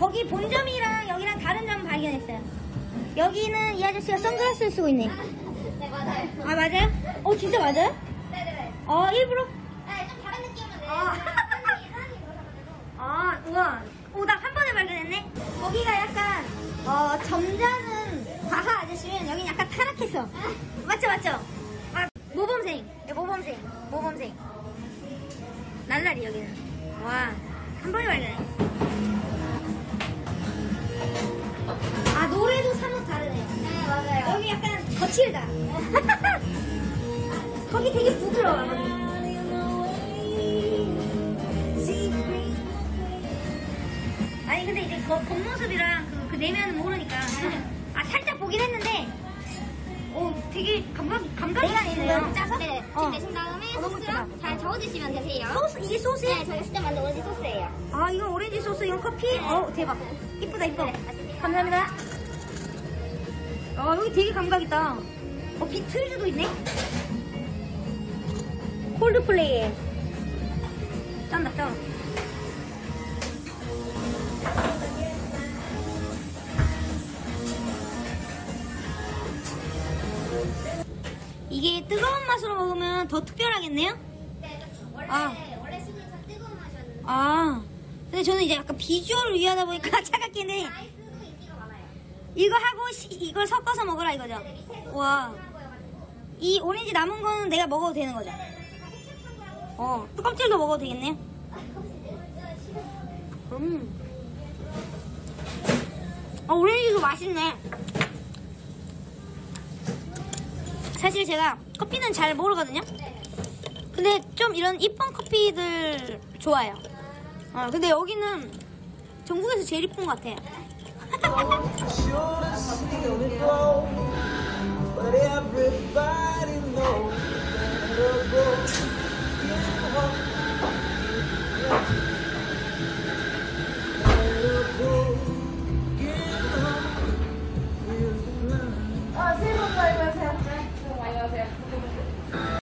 거기 본점이랑 여기랑 다른 점 발견했어요. 여기는 이 아저씨가 선글라스를 쓰고 있네. 네, 맞아요. 아, 맞아요? 진짜 맞아요? 네네. 일부러? 네, 좀 다른 느낌인데. 우와. 나 한 번에 발견했네? 거기가 약간, 점잖은 과하 아저씨면 여긴 약간 타락했어. 맞죠? 모범생. 모범생. 날라리, 여기는. 와, 한 번에 발견해. 노래도 사뭇 다르네. 네, 맞아요. 여기 약간 거칠다. 거기 되게 부드러워. 아니 근데 이제 겉모습이랑 그 내면은 모르니까 살짝 보긴 했는데 되게 감각이 있네요. 짜서? 네, 지금 내신 다음에 너무 소스랑 잘 저어주시면 되세요. 소스? 이게 소스야? 네, 저희가 직접 만든 오렌지 소스예요. 이건 오렌지 소스, 이건 커피? 대박. 이쁘다. 네, 감사합니다. 여기 되게 감각있다. 비틀즈도 있네? 콜드플레이. 짠다. 이게 뜨거운 맛으로 먹으면 더 특별하겠네요? 네, 원래 술은 참 뜨거운 맛이었는데. 근데 저는 이제 약간 비주얼을 위하다 보니까 차갑긴 해. 아이스도 인기가 많아요. 이거 하고 이걸 섞어서 먹으라 이거죠? 와. 이 오렌지 남은 거는 내가 먹어도 되는 거죠? 껍질도 먹어도 되겠네요? 오렌지도 맛있네. 사실 제가 커피는 잘 모르거든요? 근데 좀 이런 이쁜 커피들 좋아해요. 근데 여기는 전국에서 제일 이쁜 것 같아. But everybody